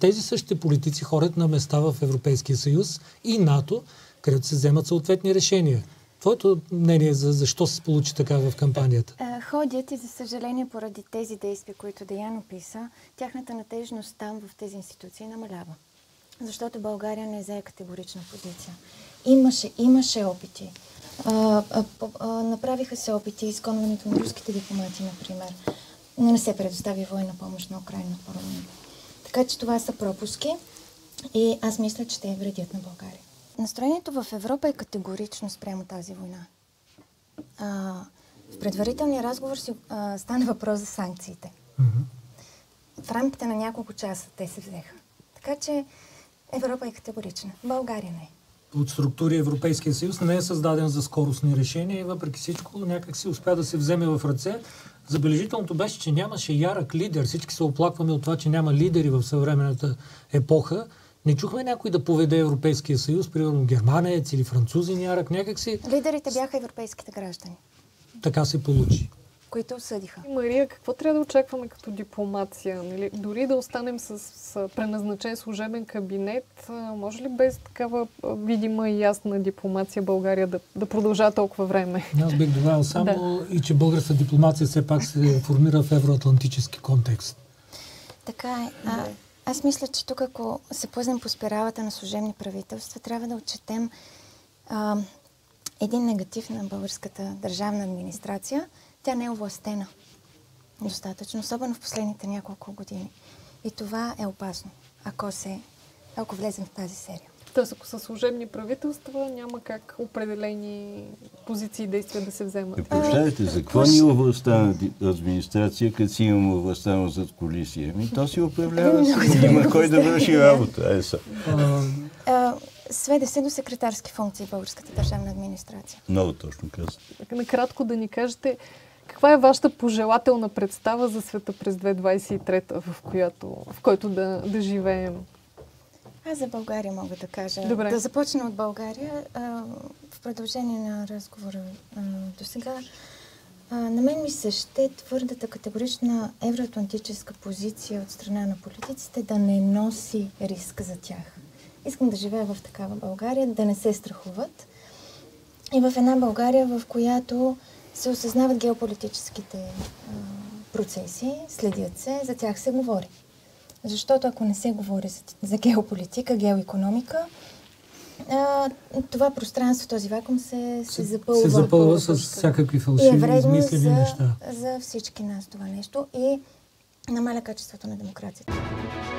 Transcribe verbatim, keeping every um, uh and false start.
тези същите политици ходят на места в Европейския съюз и НАТО, където се вземат съответни решения. Твоето мнение за защо се получи така в кампанията? Ходят и, за съжаление, поради тези действия, които Деян описа, тяхната натежност там в тези институции намалява. Защото България не взе категорична позиция. Имаше, имаше опити. А, а, а, направиха се опити изгонването на руските дипломати, например. Не се предостави военна помощ на Украйна в парламента. Така че това са пропуски и аз мисля, че те вредят на България. Настроението в Европа е категорично спрямо тази война. А, в предварителния разговор си а, стана въпрос за санкциите. Mm-hmm. В рамките на няколко часа те се взеха. Така че Европа е категорична. България не е. От структури Европейския съюз не е създаден за скоростни решения и въпреки всичко някак си успя да се вземе в ръце. Забележителното беше, че нямаше ярък лидер. Всички се оплакваме от това, че няма лидери в съвременната епоха. Не чухме някой да поведе Европейския съюз, примерно германец или французин ярък, някакси... Лидерите бяха европейските граждани. Така се получи. Които осъдиха. Мария, какво трябва да очакваме като дипломация? Нали? Дори да останем с, с преназначен служебен кабинет, може ли без такава видима и ясна дипломация България да, да продължава толкова време? Аз бих добавил само да. И че българската дипломация все пак се формира в евроатлантически контекст. Така е. А, аз мисля, че тук, ако се плъзнем по спиралата на служебни правителства, трябва да отчетем а, един негатив на българската държавна администрация. Тя не е овластена достатъчно, особено в последните няколко години. И това е опасно, ако, се, ако влезем в тази серия. Тоест, ако са служебни правителства, няма как определени позиции и действия да се вземат. Е, прощавайте, за какво ни овластта на администрация, като си имам овластта зад колисия? Ами то си управлява, има кой да върши работа. Е, са. Сведе се до секретарски функции българската държавна администрация. Много точно каза. Накратко да ни кажете, каква е вашата пожелателна представа за света през две хиляди двадесет и трета, в, която, в който да, да живеем? Аз за България мога да кажа. Добре. Да започна от България. А, в продължение на разговора а, до сега, а, на мен ми се ще твърдата категорична евроатлантическа позиция от страна на политиците да не носи риск за тях. Искам да живея в такава България, да не се страхуват. И в една България, в която се осъзнават геополитическите а, процеси, следят се, за тях се говори. Защото ако не се говори за, за геополитика, геоекономика, а, това пространство, този вакуум се, се запълва. Се запълва с всякакви фалшиви, е измислени за, неща. за всички нас това нещо и намаля качеството на демокрацията.